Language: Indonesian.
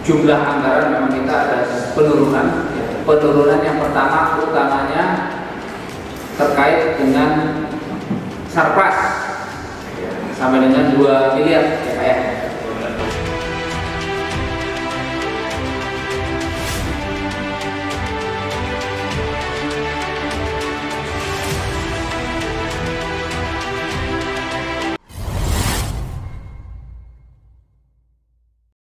jumlah anggaran memang kita ada penurunan. Penurunan yang pertama utamanya terkait dengan sarpras sampai dengan 2 miliar ya Pak ya.